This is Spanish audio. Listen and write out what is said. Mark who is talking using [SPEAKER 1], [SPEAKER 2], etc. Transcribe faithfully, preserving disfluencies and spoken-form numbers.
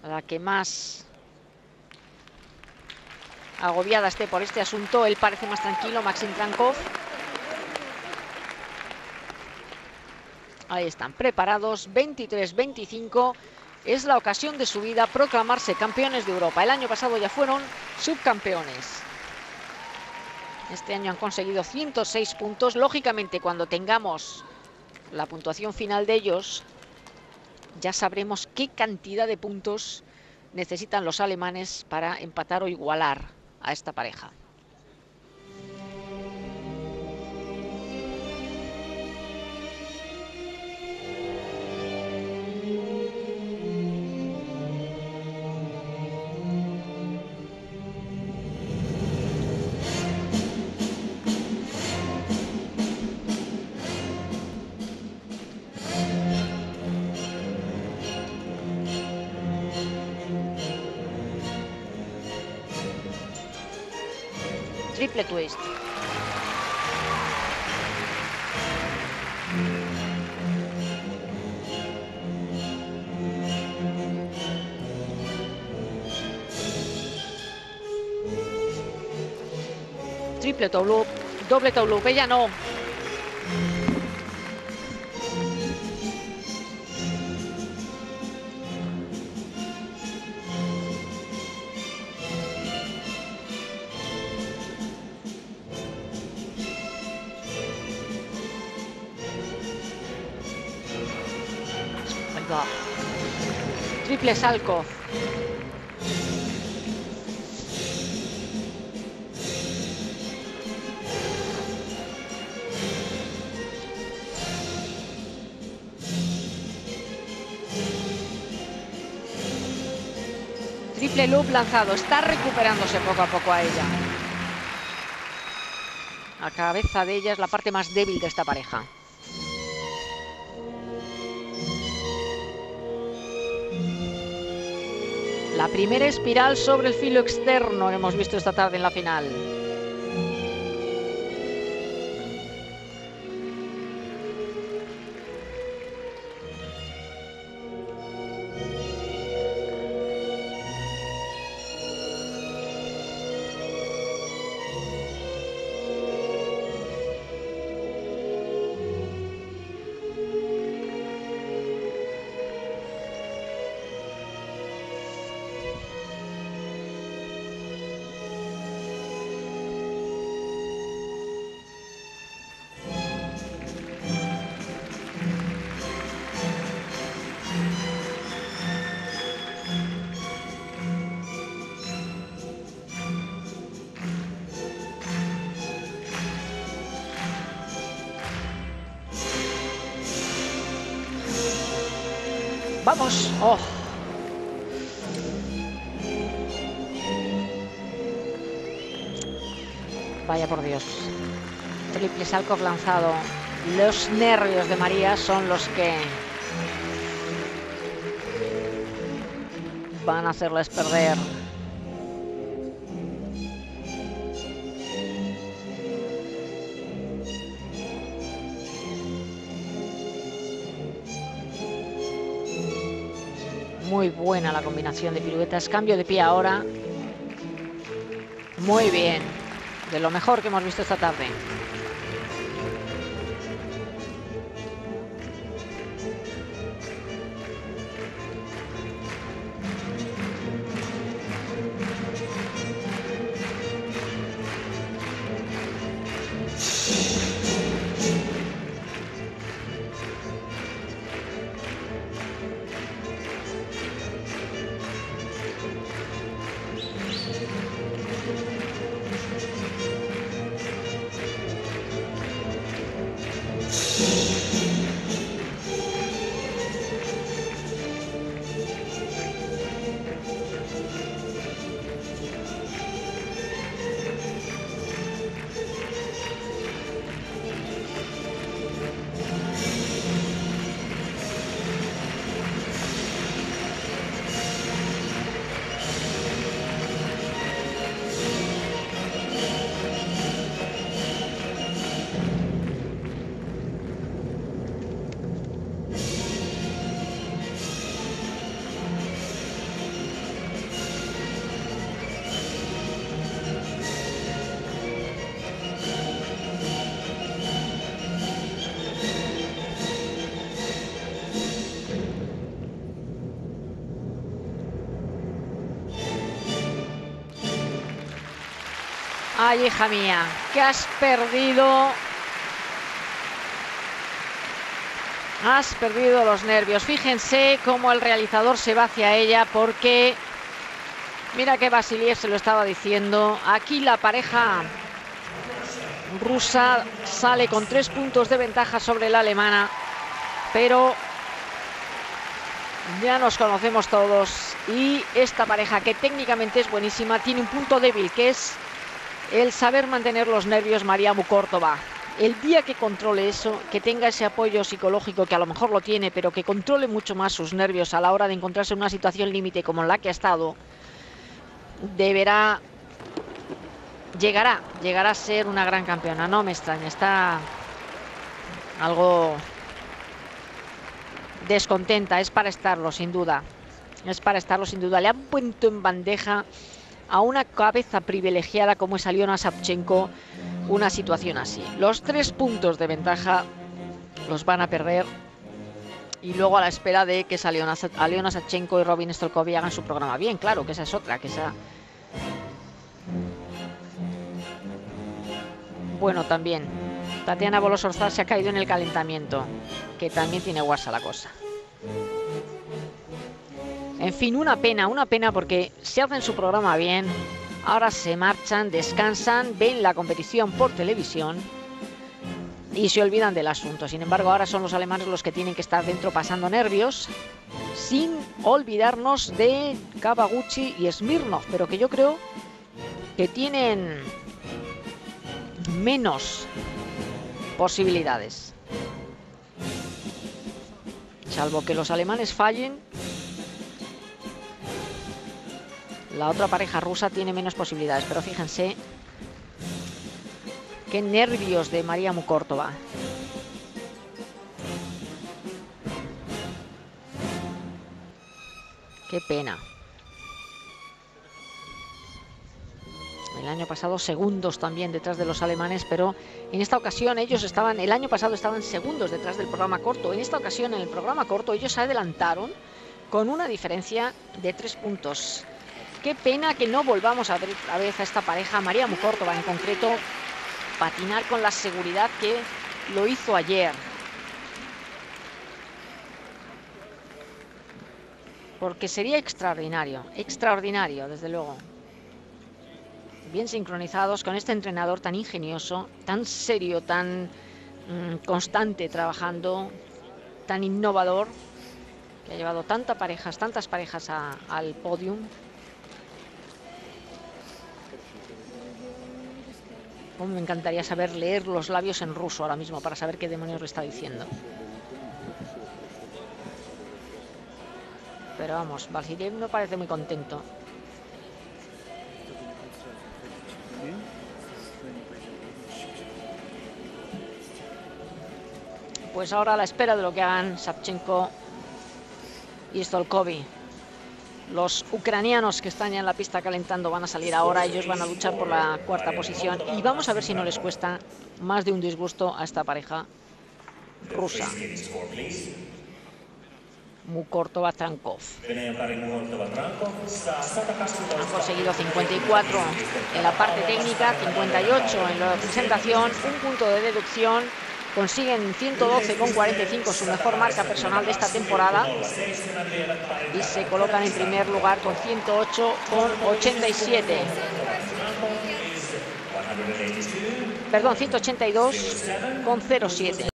[SPEAKER 1] la que más agobiada esté por este asunto. Él parece más tranquilo, Maxim Trankov. Ahí están preparados, veintitrés veinticinco. Es la ocasión de su vida proclamarse campeones de Europa. El año pasado ya fueron subcampeones. Este año han conseguido ciento seis puntos. Lógicamente, cuando tengamos la puntuación final de ellos, ya sabremos qué cantidad de puntos necesitan los alemanes para empatar o igualar a esta pareja. Triple twist. Triple toe loop, doble toe loop, ella no. Triple salto. Triple loop lanzado. Está recuperándose poco a poco a ella. La cabeza de ella es la parte más débil de esta pareja. La primera espiral sobre el filo externo que hemos visto esta tarde en la final. Vamos. Oh. Vaya por Dios. Triple salto lanzado. Los nervios de María son los que van a hacerles perder. Muy buena la combinación de piruetas. Cambio de pie ahora. Muy bien. De lo mejor que hemos visto esta tarde. Ay, hija mía, que has perdido. Has perdido los nervios. Fíjense cómo el realizador se va hacia ella, porque mira que Vasiliev se lo estaba diciendo. Aquí la pareja rusa sale con tres puntos de ventaja sobre la alemana, pero ya nos conocemos todos y esta pareja, que técnicamente es buenísima, tiene un punto débil, que es el saber mantener los nervios. María Mukhortova, el día que controle eso, que tenga ese apoyo psicológico, que a lo mejor lo tiene, pero que controle mucho más sus nervios a la hora de encontrarse en una situación límite como en la que ha estado, deberá, llegará, llegará a ser una gran campeona. No me extraña, está algo descontenta, es para estarlo sin duda, es para estarlo sin duda. Le han puesto en bandeja a una cabeza privilegiada como es Aliona Savchenko una situación así. Los tres puntos de ventaja los van a perder y luego a la espera de que Aliona, Aliona Savchenko y Robin Stolkovi hagan su programa bien, claro, que esa es otra, que esa... Bueno, también Tatiana Volosorzar se ha caído en el calentamiento, que también tiene guasa la cosa. En fin, una pena, una pena, porque si hacen su programa bien, ahora se marchan, descansan, ven la competición por televisión y se olvidan del asunto. Sin embargo, ahora son los alemanes los que tienen que estar dentro pasando nervios, sin olvidarnos de Kawaguchi y Smirnov, pero que yo creo que tienen menos posibilidades, salvo que los alemanes fallen. La otra pareja rusa tiene menos posibilidades, pero fíjense qué nervios de María Mukhortova. Qué pena. El año pasado segundos también detrás de los alemanes, pero en esta ocasión ellos estaban, el año pasado estaban segundos detrás del programa corto. En esta ocasión, en el programa corto, ellos se adelantaron con una diferencia de tres puntos. Qué pena que no volvamos a ver otra vez a esta pareja, María Mukhortova en concreto, patinar con la seguridad que lo hizo ayer. Porque sería extraordinario, extraordinario, desde luego. Bien sincronizados con este entrenador tan ingenioso, tan serio, tan mmm, constante trabajando, tan innovador, que ha llevado tantas parejas, tantas parejas a, al podium. Oh, me encantaría saber leer los labios en ruso ahora mismo para saber qué demonios le está diciendo. Pero vamos, Vasiliev no parece muy contento. Pues ahora a la espera de lo que hagan Savchenko y Stolkovi. Los ucranianos que están ya en la pista calentando van a salir ahora. Ellos van a luchar por la cuarta posición. Y vamos a ver si no les cuesta más de un disgusto a esta pareja rusa. Mukhortova-Trankov. Han conseguido cincuenta y cuatro en la parte técnica, cincuenta y ocho en la presentación, un punto de deducción. Consiguen ciento doce con cuarenta y cinco, su mejor marca personal de esta temporada, y se colocan en primer lugar con ciento ocho con ochenta y siete. Perdón, ciento ochenta y dos con cero siete.